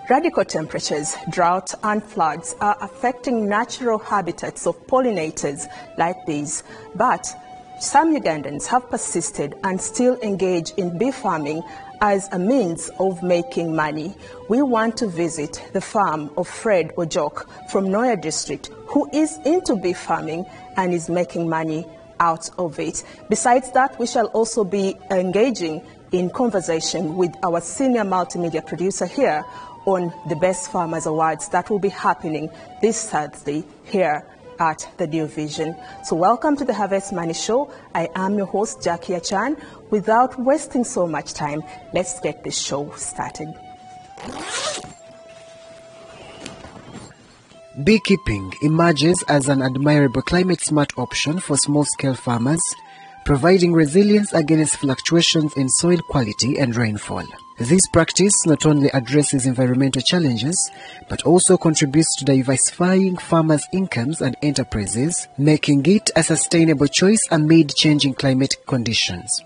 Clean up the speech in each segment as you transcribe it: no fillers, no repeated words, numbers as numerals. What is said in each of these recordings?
Radical temperatures, drought and floods are affecting natural habitats of pollinators like bees, but some Ugandans have persisted and still engage in bee farming as a means of making money. We want to visit the farm of Fred Ojok from Noya district, who is into bee farming and is making money out of it. Besides that, we shall also be engaging in conversation with our senior multimedia producer here on the Best Farmers Awards that will be happening this Thursday here at the New Vision. So welcome to the Harvest Money Show. I am your host, Jackie Achan. Without wasting so much time, let's get this show started. Beekeeping emerges as an admirable climate-smart option for small-scale farmers, providing resilience against fluctuations in soil quality and rainfall. This practice not only addresses environmental challenges, but also contributes to diversifying farmers' incomes and enterprises, making it a sustainable choice amid changing climate conditions.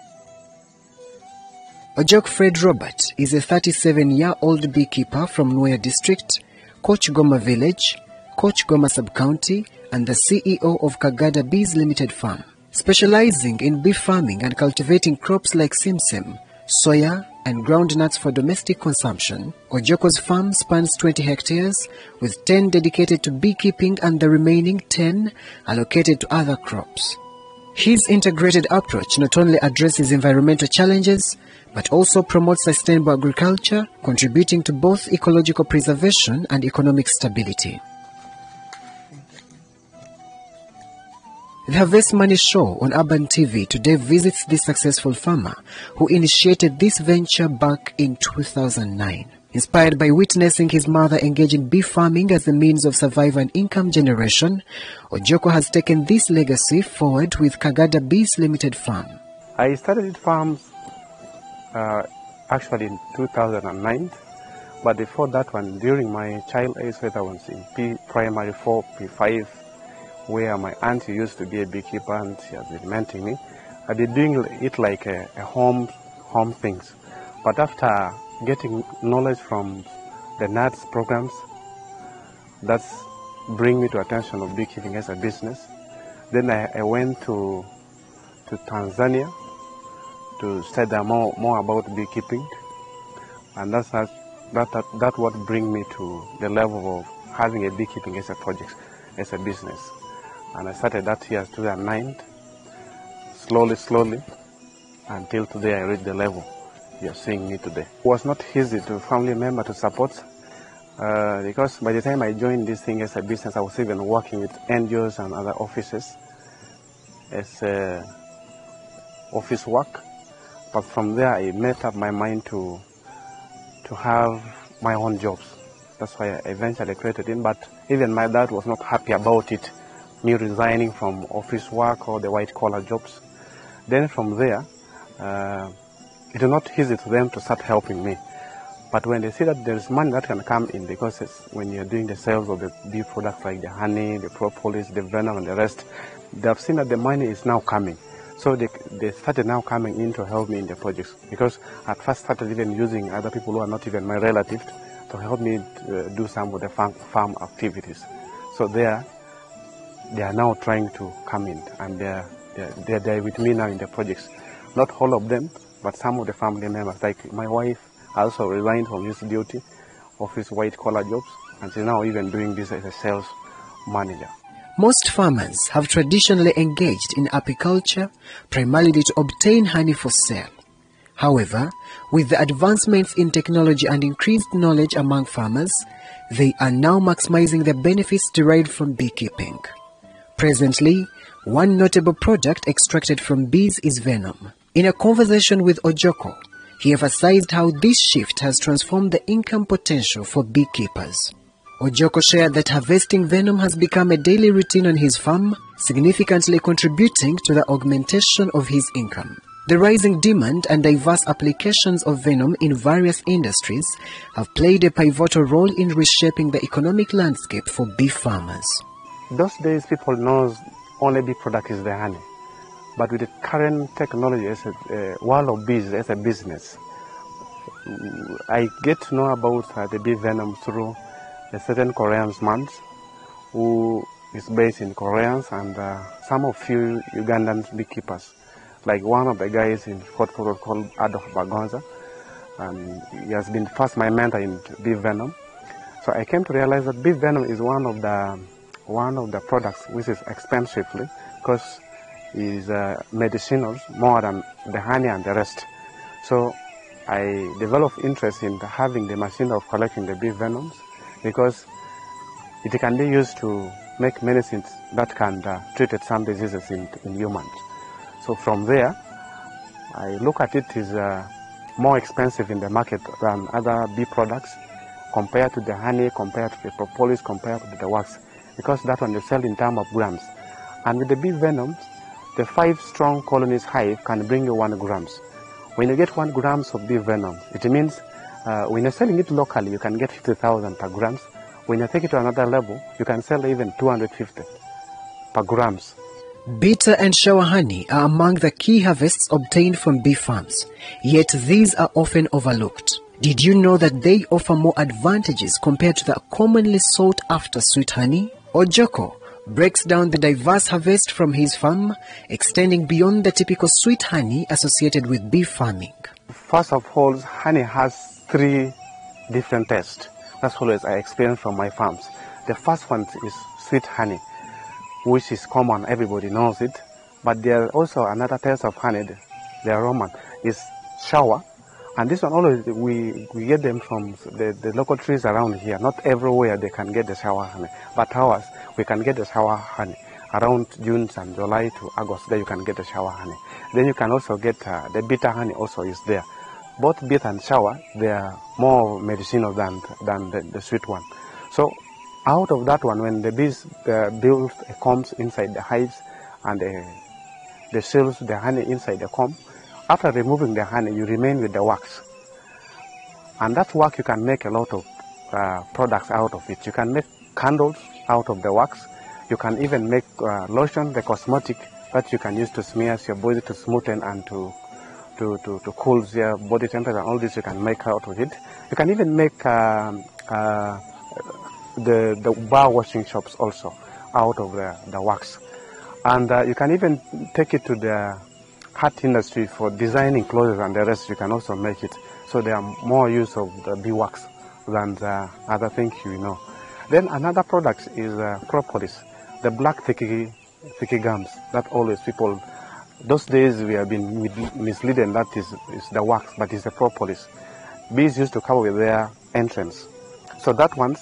Ojok Fred Robert is a 37-year-old beekeeper from Noya district, Koch Goma village, Koch Goma sub-county, and the CEO of Kagada Bees Limited Farm. Specializing in bee farming and cultivating crops like simsim, soya, and groundnuts for domestic consumption, Ojoko's farm spans 20 hectares, with 10 dedicated to beekeeping and the remaining 10 allocated to other crops. His integrated approach not only addresses environmental challenges, but also promotes sustainable agriculture, contributing to both ecological preservation and economic stability. The Harvest Money Show on Urban TV today visits this successful farmer who initiated this venture back in 2009. Inspired by witnessing his mother engage in bee farming as a means of survival and income generation, Ojoko has taken this legacy forward with Kagada Bees Limited Farm. I started farms actually in 2009, but before that one, during my child age, when I was in primary 4, P5, where my auntie used to be a beekeeper and she has been mentoring me. I've been doing it like a home things. But after getting knowledge from the NADS programs, that's bring me to attention of beekeeping as a business. Then I went to Tanzania to study more about beekeeping, and that's what bring me to the level of having a beekeeping as a project, as a business. And I started that year 2009, slowly, until today I reached the level you're seeing me today. It was not easy to family member to support, because by the time I joined this thing as a business, I was even working with NGOs and other offices as office work. But from there, I made up my mind to have my own jobs. That's why I eventually created it. But even my dad was not happy about it, me resigning from office work or the white-collar jobs. Then from there, it was not easy to them to start helping me. But when they see that there is money that can come in, because when you're doing the sales of the bee products like the honey, the propolis, the venom, and the rest, they have seen that the money is now coming. So they started now coming in to help me in the projects. Because at first started even using other people who are not even my relatives to help me do some of the farm activities. So they are now trying to come in, and they're with me now in the projects. Not all of them, but some of the family members, like my wife also resigned from his duty, office white-collar jobs, and she's now even doing this as a sales manager. Most farmers have traditionally engaged in apiculture primarily to obtain honey for sale. However, with the advancements in technology and increased knowledge among farmers, they are now maximizing the benefits derived from beekeeping. Presently, one notable product extracted from bees is venom. In a conversation with Ojoko, he emphasized how this shift has transformed the income potential for beekeepers. Ojoko shared that harvesting venom has become a daily routine on his farm, significantly contributing to the augmentation of his income. The rising demand and diverse applications of venom in various industries have played a pivotal role in reshaping the economic landscape for bee farmers. Those days, people know only bee product is the honey. But with the current technology, as a world of bees, as a business, I get to know about the bee venom through a certain Korean man who is based in Koreans and some of few Ugandan beekeepers. Like one of the guys in Fort Portal called Adolf Bagonza, and he has been first my mentor in bee venom. So I came to realize that bee venom is one of the products which is expensively because is medicinal more than the honey and the rest. So I developed interest in having the machine of collecting the bee venoms because it can be used to make medicines that can treat some diseases in humans. So from there, I look at it as more expensive in the market than other bee products compared to the honey, compared to the propolis, compared to the wax, because that one you sell in terms of grams. And with the bee venoms, the 5 strong colonies hive can bring you 1 gram. When you get 1 gram of bee venom, it means when you're selling it locally, you can get 50,000 per gram. When you take it to another level, you can sell even 250 per grams. Bitter and shower honey are among the key harvests obtained from bee farms, yet these are often overlooked. Did you know that they offer more advantages compared to the commonly sought after sweet honey? Ojoko breaks down the diverse harvest from his farm, extending beyond the typical sweet honey associated with bee farming. First of all, honey has 3 different tastes. That's always I experience from my farms. The first one is sweet honey, which is common, everybody knows it. But there also another taste of honey, the aroma, is shower. And this one always, we get them from the local trees around here. Not everywhere they can get the shower honey. But ours, we can get the shower honey. Around June and July to August, there you can get the shower honey. Then you can also get the bitter honey also is there. Both bitter and shower, they are more medicinal than the sweet one. So out of that one, when the bees build combs inside the hives and they seal the honey inside the comb, after removing the honey, you remain with the wax. And that wax, you can make a lot of products out of it. You can make candles out of the wax. You can even make lotion, the cosmetic that you can use to smear your body to smoothen and to cool your body temperature. All this you can make out of it. You can even make the bar washing shops also out of the wax. And you can even take it to the hat industry for designing clothes and the rest. You can also make it. So there are more use of the bee wax than the other things you know. Then another product is propolis, the black thicky gums that always people, those days we have been misleading that is the wax, but it's the propolis. Bees used to cover with their entrance. So that one,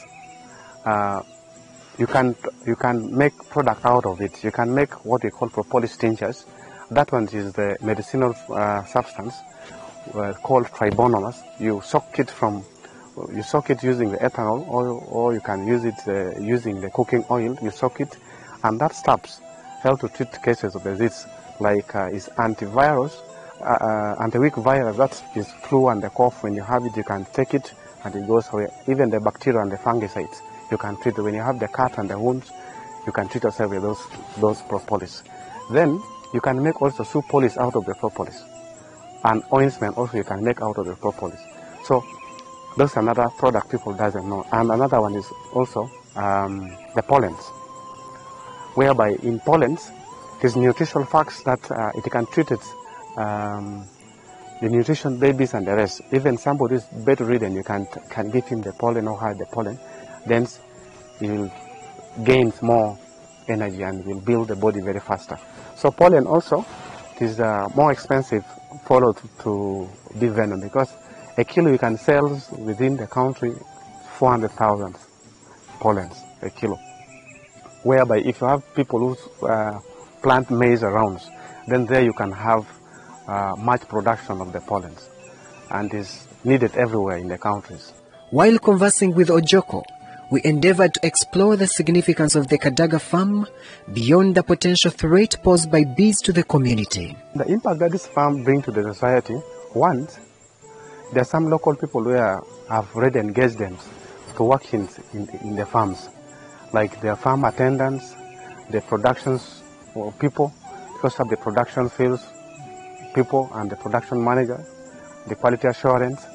you can make product out of it. You can make what we call propolis tinctures. That one is the medicinal substance called tribonomas. You soak it using the ethanol, or you can use it using the cooking oil. You soak it, and that stuff help to treat cases of disease like is antivirus, anti-weak virus. That is flu and the cough. When you have it, you can take it and it goes away. Even the bacteria and the fungicides, you can treat it. When you have the cut and the wounds, you can treat yourself with those propolis. Then you can make also soup polish out of the propolis, and ointment also you can make out of the propolis. So that's another product people doesn't know. And another one is also the pollens, whereby in pollens there's nutritional facts that it can treat it, the nutrition babies and the rest. Even somebody is bedridden, you can give him the pollen or hide the pollen, then he will gain more energy and will build the body very faster. So pollen also is more expensive followed to bee venom, because a kilo you can sell within the country 400,000 pollens a kilo. Whereby if you have people who plant maize around, then there you can have much production of the pollens, and is needed everywhere in the countries. While conversing with Ojoko, we endeavored to explore the significance of the Kadaga farm beyond the potential threat posed by bees to the community. The impact that this farm brings to the society, one, there are some local people who have already engaged them to work in the farms, like the farm attendants, the productions people, because of the production fields people and the production manager, the quality assurance,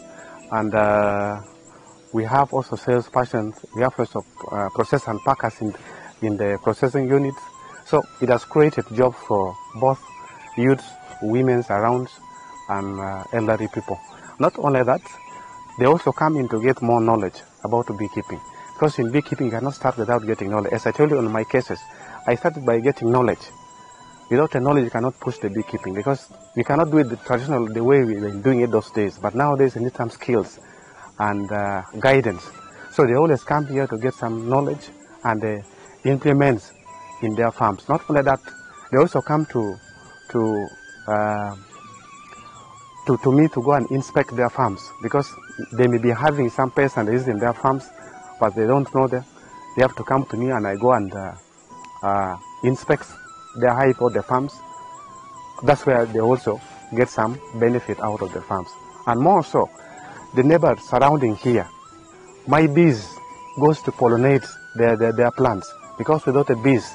And we have also sales persons. We have also process and packers in the processing units. So it has created jobs for both youths, women around, and elderly people. Not only that, they also come in to get more knowledge about beekeeping. Because in beekeeping, you cannot start without getting knowledge. As I told you in my cases, I started by getting knowledge. Without the knowledge, you cannot push the beekeeping, because you cannot do it the way we were doing it those days. But nowadays, you need some skills and guidance. So they always come here to get some knowledge and implement in their farms. Not only that, they also come to me to go and inspect their farms, because they may be having some pests and diseases in their farms, but they don't know them. They have to come to me, and I go and inspect their hive or their farms. That's where they also get some benefit out of the farms. And more so, the neighbors surrounding here, my bees goes to pollinate their plants, because without the bees,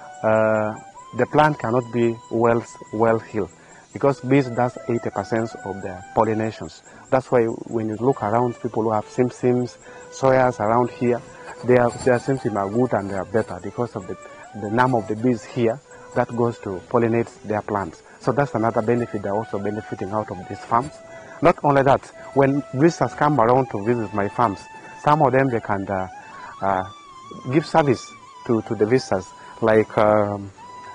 the plant cannot be well healed, because bees does 80% of the pollinations. That's why when you look around, people who have simsims, soyas around here, their simsim are good and they are better because of the number of the bees here that goes to pollinate their plants. So that's another benefit. They're also benefiting out of these farms. Not only that, when visitors come around to visit my farms, some of them they can give service to the visitors, like some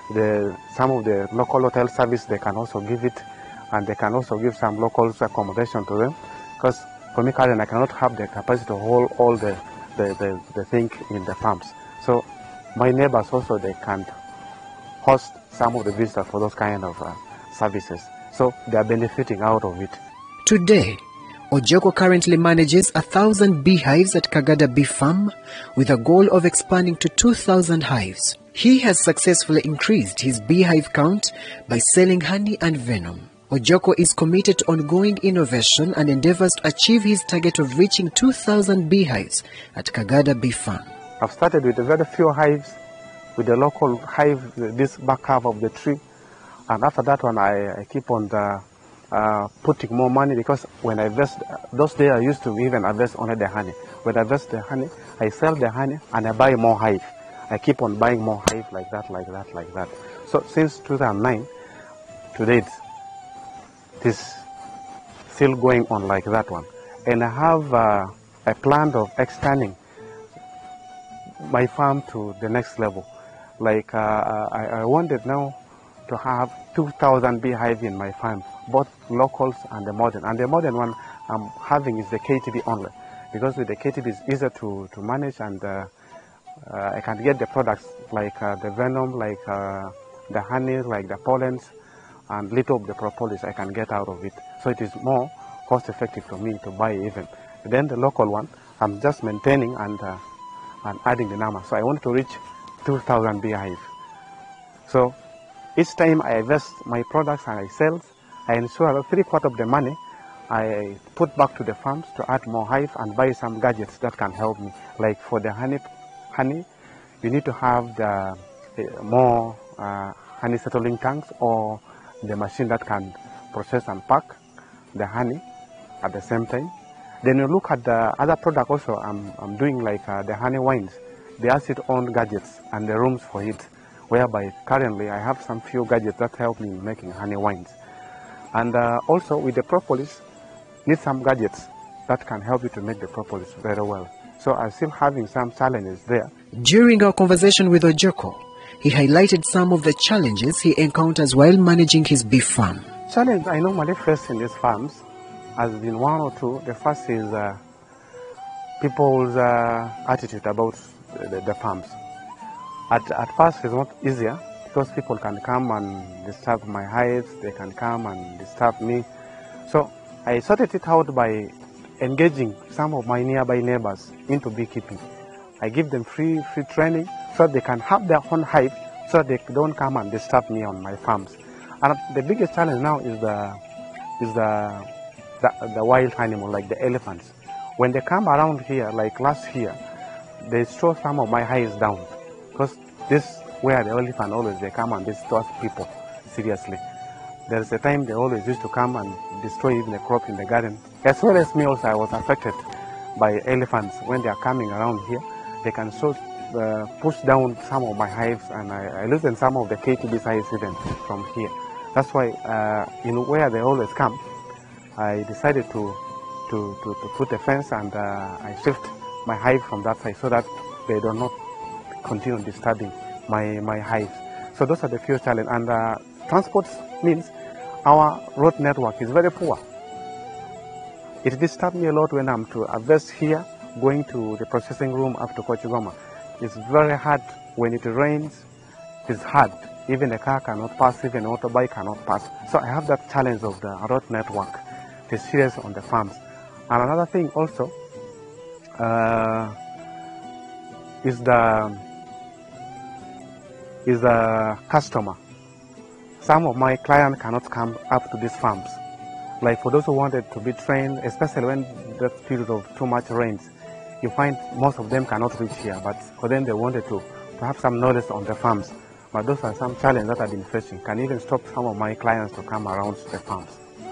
of the local hotel service. They can also give it, and they can also give some local accommodation to them. Because for me, Karen, I cannot have the capacity to hold all the thing in the farms. So my neighbors also, they can host some of the visitors for those kind of services. So they are benefiting out of it. Today, Ojoko currently manages 1,000 beehives at Kagada Bee Farm with a goal of expanding to 2,000 hives. He has successfully increased his beehive count by selling honey and venom. Ojoko is committed to ongoing innovation and endeavors to achieve his target of reaching 2,000 beehives at Kagada Bee Farm. I've started with very few hives, with the local hive, this back half of the tree. And after that one, I keep on putting more money, because when I invest, those days I used to even invest only the honey. When I invest the honey, I sell the honey and I buy more hive. I keep on buying more hive like that, like that, like that. So since 2009 to date, it is still going on like that one. And I have a plan of expanding my farm to the next level. Like I wanted now to have 2,000 beehive in my farm, both locals and the modern. And the modern one I'm having is the KTB only, because with the KTB it's easier to manage, and I can get the products like the venom, like the honey, like the pollens, and little of the propolis I can get out of it. So it is more cost effective for me to buy even. Then the local one, I'm just maintaining and adding the number. So I want to reach 2,000 beehive. So each time I invest my products and I sell, I ensure about 3/4 of the money I put back to the farms to add more hive and buy some gadgets that can help me. Like for the honey, you need to have the more honey settling tanks, or the machine that can process and pack the honey at the same time. Then you look at the other product also. I'm doing like the honey wines. They have its own gadgets and the rooms for it, whereby currently I have some few gadgets that help me in making honey wines. And also with the propolis, need some gadgets that can help you to make the propolis very well. So I'm still having some challenges there. During our conversation with Ojoko, he highlighted some of the challenges he encounters while managing his bee farm. Challenge I normally face in these farms has been one or two. The first is people's attitude about the farms. At first it's not easier, because people can come and disturb my hives, they can come and disturb me. So I sorted it out by engaging some of my nearby neighbors into beekeeping. I give them free training so they can have their own hive, so they don't come and disturb me on my farms. And the biggest challenge now is the wild animal, like the elephants. When they come around here, like last year, they throw some of my hives down, because this where the elephant always they come and destroy people seriously. There is a time they always used to come and destroy even the crop in the garden As well as me also, I was affected by elephants. When they are coming around here, they can push down some of my hives, and I loosen some of the KTB hives even from here. That's why where they always come, I decided to put a fence, and I shift my hive from that side so that they do not continue disturbing my hives. So those are the few challenges. And transport means our road network is very poor. It disturbs me a lot when I'm to harvest here, going to the processing room up to Kochigoma. It's very hard when it rains. It's hard. Even a car cannot pass, even an autobike cannot pass. So I have that challenge of the road network. It is serious on the farms. And another thing also is the customer. Some of my clients cannot come up to these farms. Like for those who wanted to be trained, especially when the period of too much rains, you find most of them cannot reach here. But for them, they wanted to have some knowledge on the farms. But those are some challenges that I've been facing. Can even stop some of my clients to come around the farms.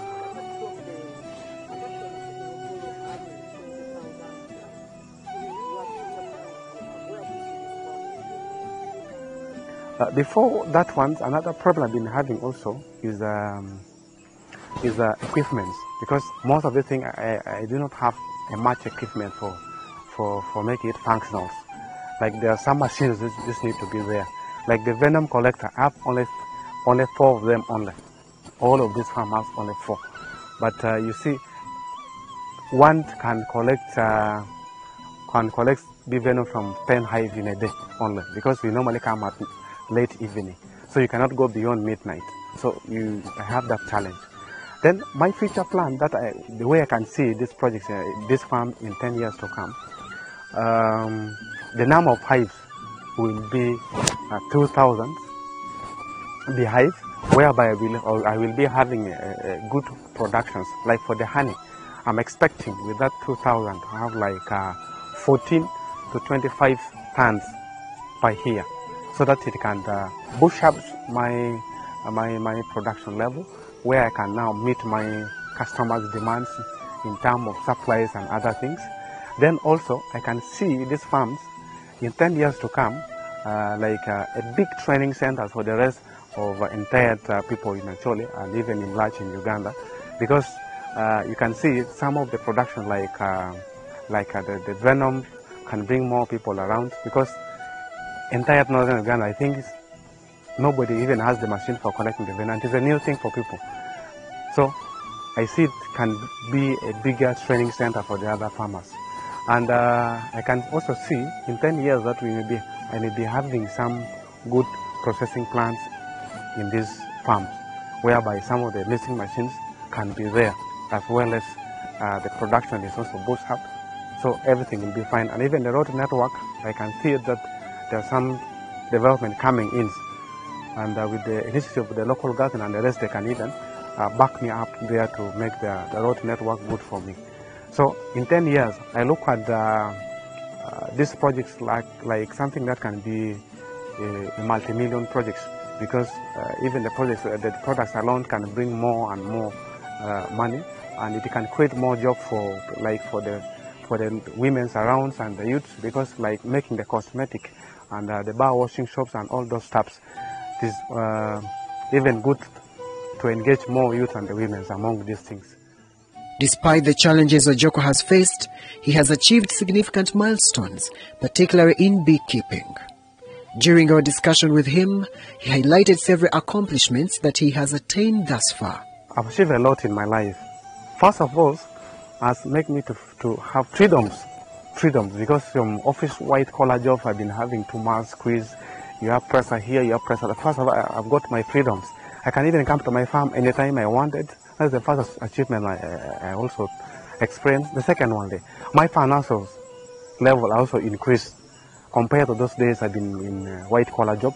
Before that one, another problem I've been having also is equipment, because most of the thing I do not have a much equipment for making it functional. Like there are some machines that just need to be there. Like the venom collector, I have only 4 of them only. All of these farms have only 4. But you see, one can collect bee venom from 10 hives in a day only, because we normally come at late evening, so you cannot go beyond midnight. So I have that challenge. Then my future plan, the way I can see this project, this farm in 10 years to come, the number of hives will be 2,000 beehives, whereby I will be having good productions. Like for the honey, I'm expecting with that 2,000 to have like 14 to 25 tons per year, so that it can boost up my production level, where I can now meet my customers' demands in terms of supplies and other things. Then also I can see these farms in 10 years to come like a big training center for the rest of entire people in Acholi and even in large in Uganda, because you can see some of the production like the venom can bring more people around, because entire northern Uganda, I think nobody even has the machine for collecting the venom. It is a new thing for people. So I see it can be a bigger training center for the other farmers. And I can also see in 10 years that I may be having some good processing plants in these farms, whereby some of the missing machines can be there, as well as the production is also boosted up. So everything will be fine. And even the road network, I can see that there's some development coming in. And with the initiative of the local government and the rest, they can even back me up there to make the road network good for me. So in 10 years, I look at these projects like something that can be a multi-million projects, because even the products alone can bring more and more money, and it can create more jobs for the women around and the youth, because like making the cosmetic and the bar washing shops and all those stuffs, it is even good to engage more youth and the women among these things. Despite the challenges Ojoko has faced, he has achieved significant milestones, particularly in beekeeping. During our discussion with him, he highlighted several accomplishments that he has attained thus far. I've achieved a lot in my life. First of all, has made me to have freedoms, because from office white-collar job, I've been having too much squeeze. You have pressure here, you have pressure there. First of all, I've got my freedoms. I can even come to my farm anytime I wanted. That's the first achievement I also experienced. The second one, my financial level also increased compared to those days I've been in white-collar jobs.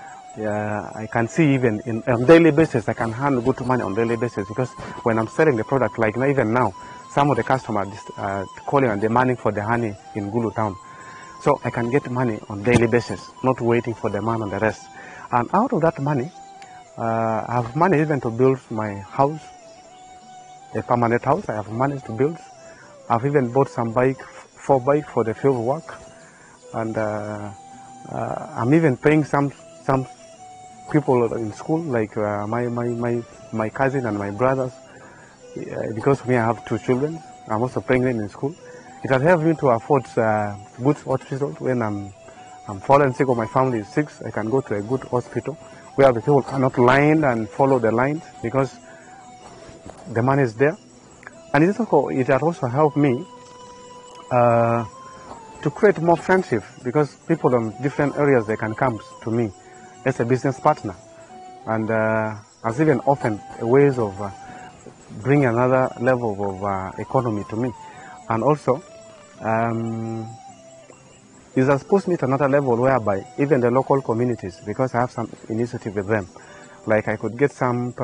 I can see even on daily basis, I can handle good money on daily basis, because when I'm selling the product, like even now, some of the customers calling and demanding for the honey in Gulu town. So I can get money on daily basis, not waiting for the man and the rest. And out of that money, I have money even to build my house, a permanent house. I have managed to build. I've even bought some 4 bikes for the field work, and I'm even paying some people in school, like my cousin and my brothers, because me I have 2 children. I'm also paying them in school. It has helped me to afford good hospital when I'm fallen sick or my family is sick. I can go to a good hospital where the people cannot line and follow the lines because the money is there. And it has also helped me to create more friendship, because people from different areas, they can come to me as a business partner, and has even opened ways of bringing another level of economy to me. And also it has pushed me to another level whereby even the local communities, because I have some initiative with them, like I could get some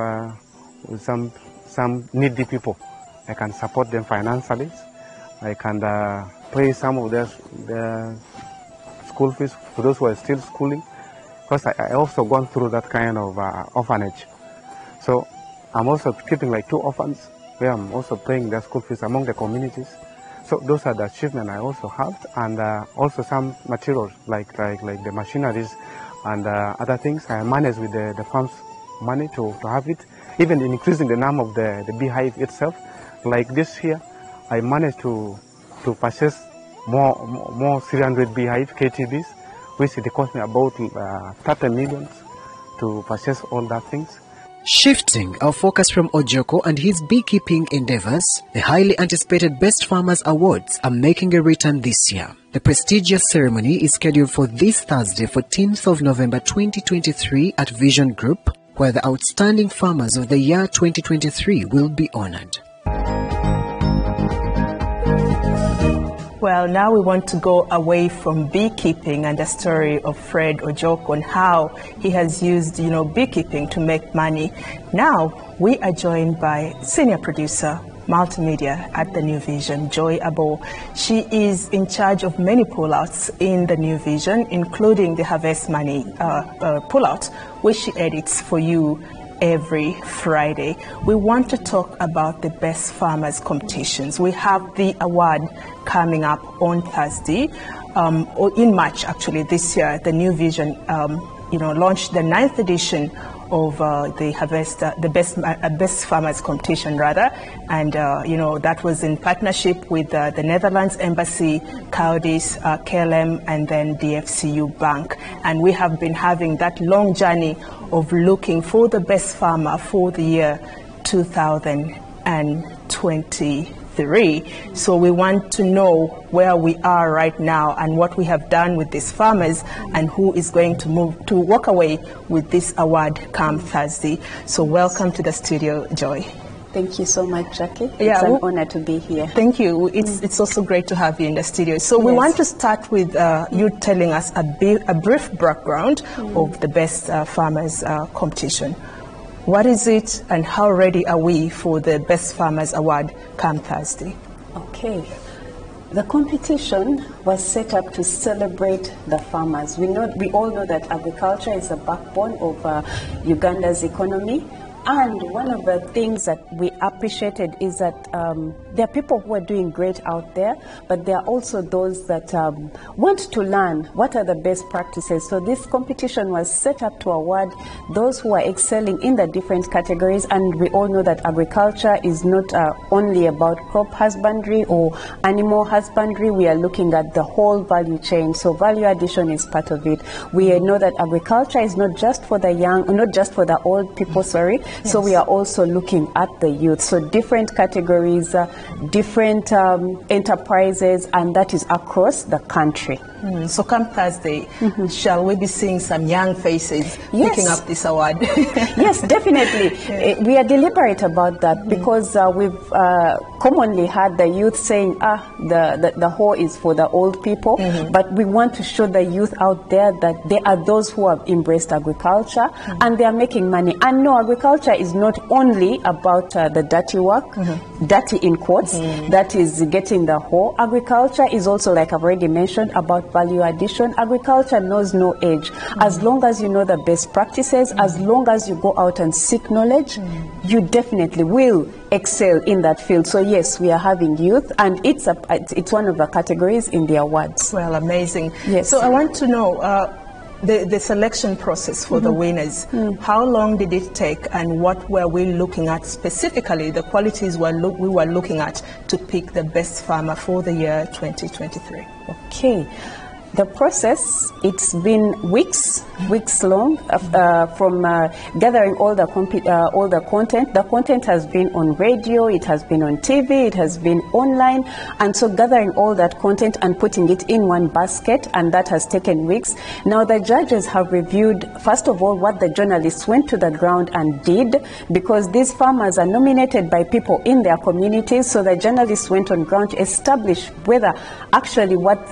needy people, I can support them financially. I can pay some of their school fees for those who are still schooling, because I also gone through that kind of orphanage. So I'm also keeping like 2 orphans where I'm also paying their school fees among the communities. So those are the achievements I also have, and also some materials like the machineries and other things I manage with the farm's money to have it, even increasing the number of the beehive itself. Like this year, I managed to purchase more 300 beehive KTBs, which it cost me about 30 million to purchase all that things. Shifting our focus from Ojoko and his beekeeping endeavors, the highly anticipated Best Farmers Awards are making a return this year. The prestigious ceremony is scheduled for this Thursday, 14th of November 2023 at Vision Group, where the outstanding farmers of the year 2023 will be honored. Well, now we want to go away from beekeeping and the story of Fred Ojoko and how he has used, beekeeping to make money. Now we are joined by senior producer, multimedia at the New Vision, Joy Abo. She is in charge of many pullouts in the New Vision, including the Harvest Money pullout, which she edits for you every Friday. We want to talk about the Best Farmers competitions. We have the award coming up on Thursday, or in March actually this year. The New Vision, launched the 9th edition of the Best Farmers competition rather, and that was in partnership with the Netherlands Embassy, Coudis, KLM, and then DFCU Bank. And we have been having that long journey of looking for the best farmer for the year 2023. So we want to know where we are right now and what we have done with these farmers and who is going to walk away with this award come Thursday. So welcome to the studio, Joy. Thank you so much, Jackie. It's an honor to be here. Thank you. It's also great to have you in the studio. So we want to start with you telling us a brief background of the Best Farmers competition. What is it and how ready are we for the Best Farmers Award come Thursday? Okay. The competition was set up to celebrate the farmers. We all know that agriculture is the backbone of Uganda's economy. And one of the things that we appreciated is that there are people who are doing great out there, but there are also those that want to learn what are the best practices. So this competition was set up to award those who are excelling in the different categories. And we all know that agriculture is not only about crop husbandry or animal husbandry. We are looking at the whole value chain. So value addition is part of it. We know that agriculture is not just for the young, not just for the old people, sorry. Yes. So we are also looking at the youth. So different categories, different enterprises, and that is across the country. So come Thursday, shall we be seeing some young faces picking up this award? Yes, definitely. We are deliberate about that because we've commonly had the youth saying, the whole is for the old people. But we want to show the youth out there that there are those who have embraced agriculture and they are making money. And no, agriculture is not only about the dirty work, dirty in quotes, that is getting the whole. Agriculture is also, like I've already mentioned, about of value addition. Agriculture knows no age. As long as you know the best practices, as long as you go out and seek knowledge, you definitely will excel in that field. So yes, we are having youth, and it's one of the categories in the awards. Well, amazing. Yes. So I want to know the selection process for the winners. How long did it take, and what were we looking at specifically, the qualities we were looking at to pick the best farmer for the year 2023? Okay. The process, it's been weeks long from gathering all the content. The content has been on radio, it has been on TV, it has been online, and so gathering all that content and putting it in one basket, and that has taken weeks. Now the judges have reviewed, first of all, what the journalists went to the ground and did, because these farmers are nominated by people in their communities, so the journalists went on ground to establish whether actually what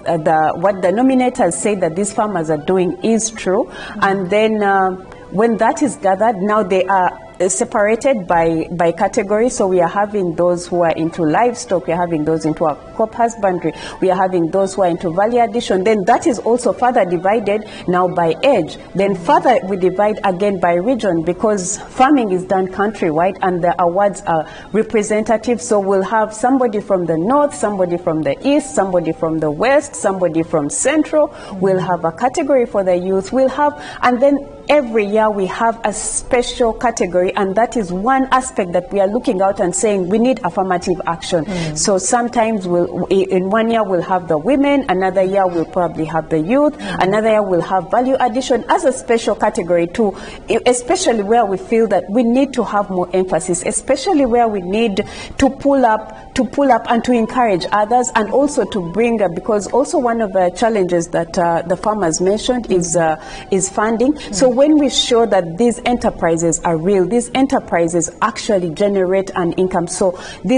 the nominators say that these farmers are doing is true. And then when that is gathered, now they are separated by category. So we are having those who are into livestock, we are having those into our crop husbandry, we are having those who are into value addition. Then that is also further divided now by age. Then further we divide again by region, because farming is done countrywide and the awards are representative. So we'll have somebody from the north, somebody from the east, somebody from the west, somebody from central. We'll have a category for the youth. We'll have, and then every year we have a special category, and that is one aspect that we are looking out and saying we need affirmative action. So sometimes in 1 year we'll have the women, another year we'll probably have the youth, another year we'll have value addition as a special category too, especially where we feel that we need to have more emphasis, especially where we need to pull up and to encourage others, and also to bring, because also one of the challenges that the farmers mentioned is funding. So when we show that these enterprises are real, these enterprises actually generate an income. So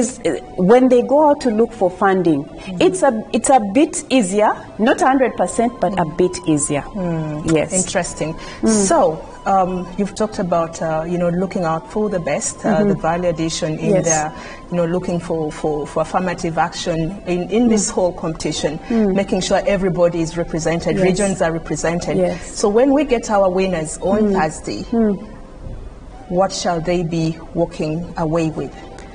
when they go out to look for funding, it's a bit easier, not 100%, but a bit easier. Yes. Interesting. So you've talked about looking out for the best, the value addition in there, looking for affirmative action in this whole competition, making sure everybody is represented, regions are represented. Yes. So when we get our winners on Thursday, what shall they be walking away with?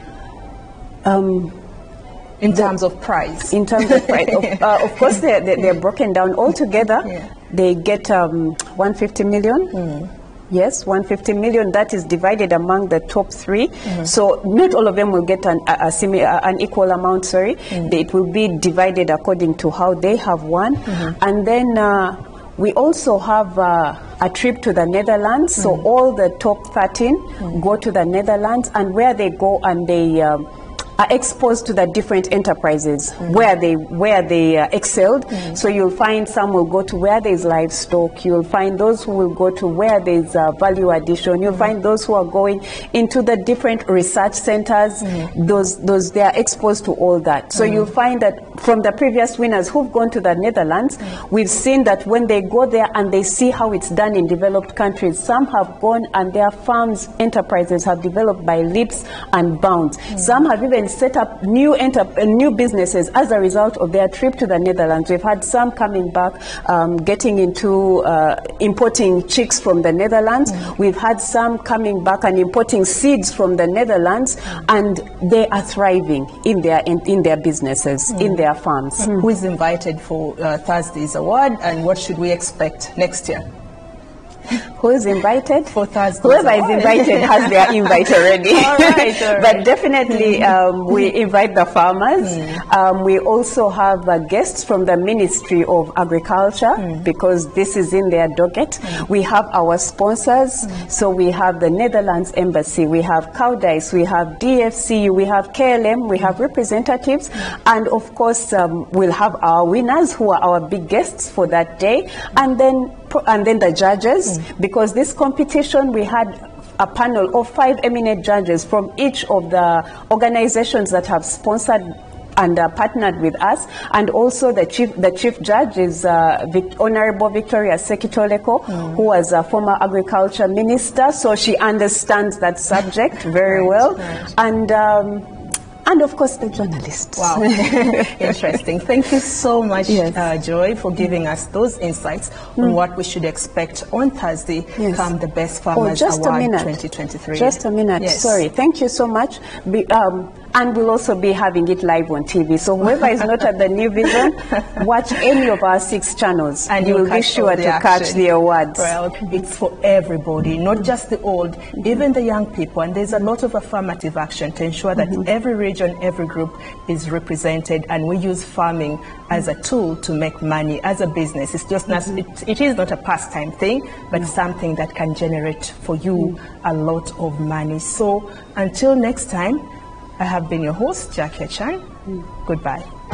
In terms of prize. In terms of prize. Of course, they're broken down all together. They get 150 million. Yes, 150 million. That is divided among the top three. So not all of them will get an equal amount. It will be divided according to how they have won. And then we also have a trip to the Netherlands. So all the top 13 go to the Netherlands, and where they go and they are exposed to the different enterprises where they excelled. So you'll find some will go to where there's livestock. You'll find those who will go to where there's value addition. You'll find those who are going into the different research centers. Those they are exposed to all that. So you'll find that from the previous winners who've gone to the Netherlands, we've seen that when they go there and they see how it's done in developed countries, some have gone and their farms, enterprises have developed by leaps and bounds. Some have even set up new businesses as a result of their trip to the Netherlands. We've had some coming back, getting into importing chicks from the Netherlands. We've had some coming back and importing seeds from the Netherlands, and they are thriving in their businesses, in their farms. Who is invited for Thursday's award, and what should we expect next year? Who is invited? For Thursday. Whoever is invited has their invite already. All right. But definitely we invite the farmers. We also have guests from the Ministry of Agriculture, because this is in their docket. We have our sponsors. So we have the Netherlands Embassy, we have Cowdice, we have DFCU, we have KLM, we have representatives. And of course, we'll have our winners who are our big guests for that day. And then the judges, because this competition, we had a panel of 5 eminent judges from each of the organizations that have sponsored and partnered with us, and also the chief judge is Honorable Victoria Sekitoleko, who was a former agriculture minister, so she understands that subject very well. And And of course, the journalists. Wow, interesting. Thank you so much, Yes. Joy, for giving us those insights on what we should expect on Thursday Yes. come the Best Farmers just Award a minute. 2023. Just a minute. Yes. Sorry. Thank you so much. And we'll also be having it live on TV. So whoever is not at the New Vision, watch any of our 6 channels, And you will you'll be catch all sure the to catch action. the awards. Well, it's for everybody, not just the old, even the young people. And there's a lot of affirmative action to ensure that every region, every group is represented, and we use farming as a tool to make money as a business. It's just not, it is not a pastime thing, but something that can generate for you a lot of money. So until next time, I have been your host, Jackie Chan. Goodbye.